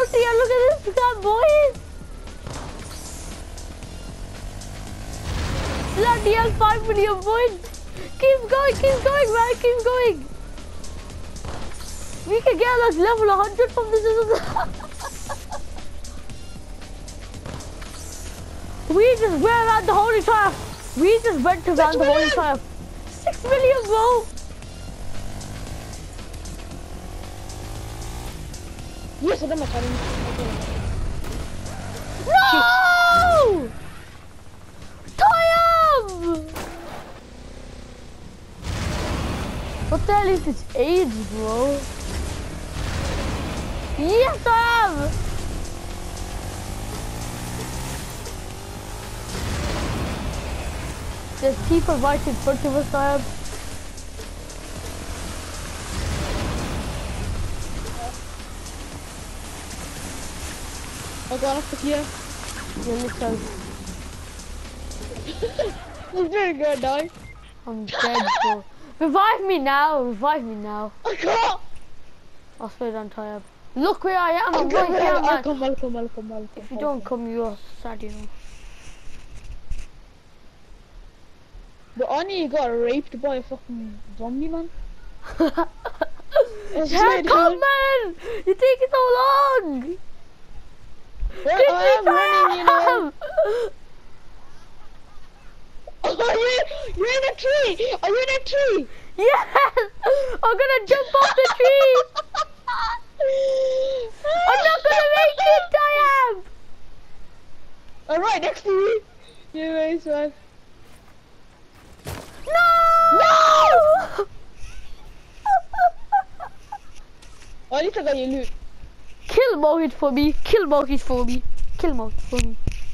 ulti and look at this guy, boys. Bloody hell, 5 million points. Keep going, man, keep going. We can get like level 100 from this. We just went around the holy trial. We just went around the holy trial. 6 million, bro. Yes, I got my challenge. No! Toyam! What the hell is this age, bro? Yes, I am! There's people right in front of us, I am. I got up here. Yeah, listen. I'm very good, dog. I'm dead, bro. Revive me now, revive me now. I can't. I'll stay down tired. Look where I am, I'm right here, man. I'll come. If you don't come, you're sad, you know. But Annie, you got raped by a fucking zombie, man. Yeah, come, man! You're taking so long! Well, I am running, you know. You're in a tree! Are you in a tree? Yes! I'm gonna jump off the tree! I'm not gonna make it, I am! Alright, next to you. Anyways, man. No! No! At least I got your loot. Kill Mohit for me, kill Mohit for me, kill Mohit for me.